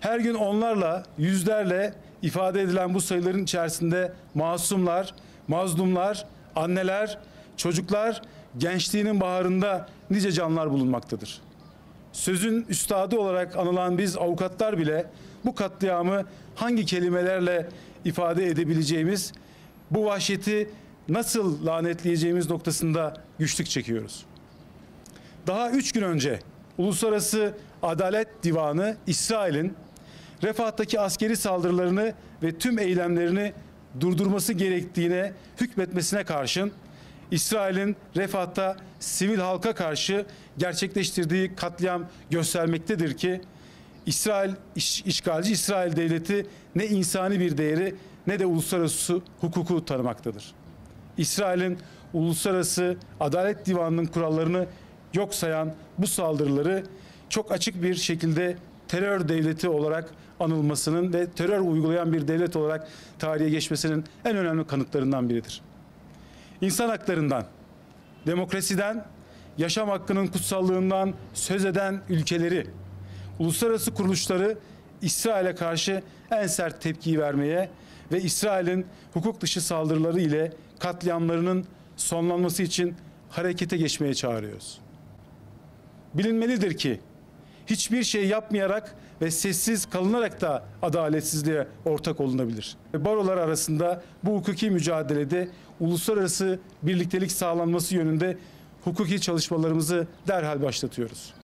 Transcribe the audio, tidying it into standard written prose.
Her gün onlarla, yüzlerle ifade edilen bu sayıların içerisinde masumlar, mazlumlar, anneler, çocuklar, gençliğinin baharında nice canlar bulunmaktadır. Sözün üstadı olarak anılan biz avukatlar bile bu katliamı hangi kelimelerle ifade edebileceğimiz, bu vahşeti nasıl lanetleyeceğimiz noktasında güçlük çekiyoruz. Daha 3 gün önce Uluslararası Adalet Divanı İsrail'in Refahtaki askeri saldırılarını ve tüm eylemlerini durdurması gerektiğine hükmetmesine karşın İsrail'in Refah'ta sivil halka karşı gerçekleştirdiği katliam göstermektedir ki işgalci İsrail devleti ne insani bir değeri ne de uluslararası hukuku tanımaktadır. İsrail'in Uluslararası Adalet Divanı'nın kurallarını yok sayan bu saldırıları çok açık bir şekilde terör devleti olarak anılmasının ve terör uygulayan bir devlet olarak tarihe geçmesinin en önemli kanıtlarından biridir. İnsan haklarından, demokrasiden, yaşam hakkının kutsallığından söz eden ülkeleri, uluslararası kuruluşları İsrail'e karşı en sert tepkiyi vermeye ve İsrail'in hukuk dışı saldırıları ile katliamlarının sonlanması için harekete geçmeye çağırıyoruz. Bilinmelidir ki hiçbir şey yapmayarak ve sessiz kalınarak da adaletsizliğe ortak olunabilir. Barolar arasında bu hukuki mücadelede uluslararası birliktelik sağlanması yönünde hukuki çalışmalarımızı derhal başlatıyoruz.